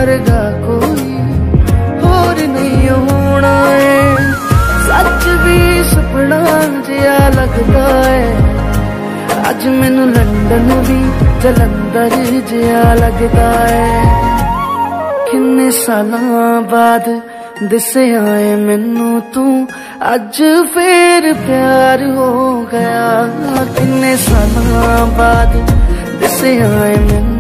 वर्गा कोई होर नहीं होना है। सच भी सुपना जिया लगदा है, अज मैनू लंदन भी जलंधर जिया लगदा है। किन्ने सालां बाद दिसिया है मैनू तू, अज फिर प्यार हो गया। किन्ने सालां बाद दिसिया है मैनू